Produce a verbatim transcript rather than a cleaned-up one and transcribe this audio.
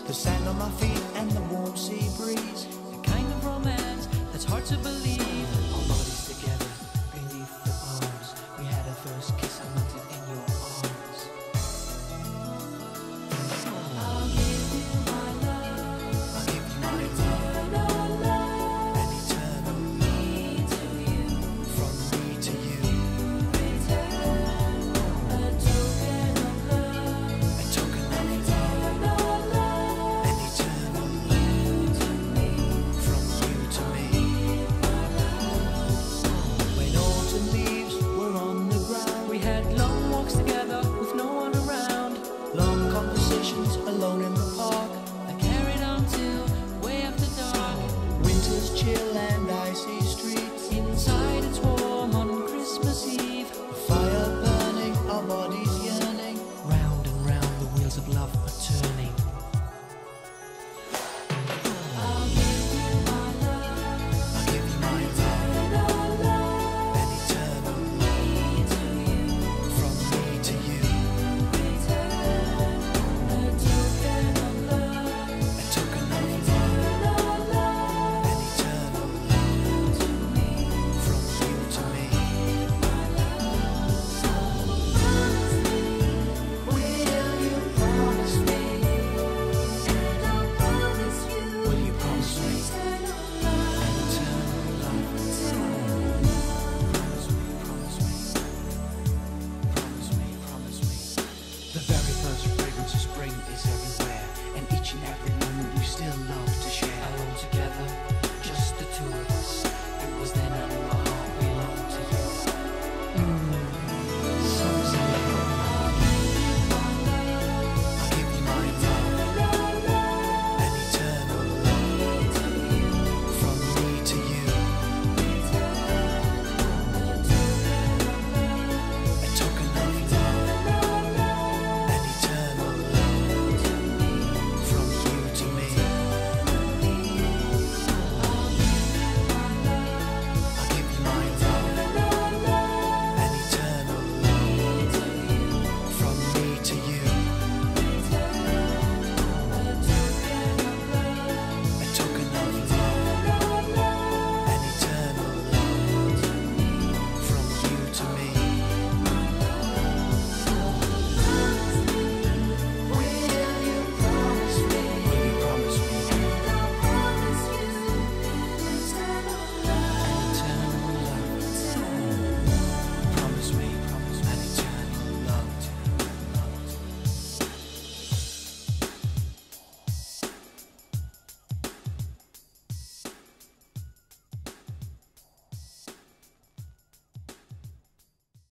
the sand on my feet and the warm sea breeze. The kind of romance that's hard to believe. Our bodies together beneath the palms. We had our first kiss, I meant it in your arms. I'll give you my love, I'll give you my love eternal love, and eternal me to you, from me to you. return a token of love, A token of love eternal love, and eternal you to me, from you to me. When autumn leaves were on the ground, we had long walks together with no one around. long conversations alone in the park. I carried on till way after dark. Winter's chill and icy streets. Inside it's warm on Christmas Eve. A fire burning, our bodies yearning. Round and round the wheels of love are turning. I'll give you my love, I'll give you my love eternal love, and eternal me to you, from me to you. return a token of love, A token of love eternal love, and eternal you to me, from you to me. my love. So promise me, will you promise me, and I'll promise you, Will you promise me eternal love, eternal love? eternal love. Promise me, promise me, promise me, promise me. The very first fragrance of spring is everywhere, and each and every moment we still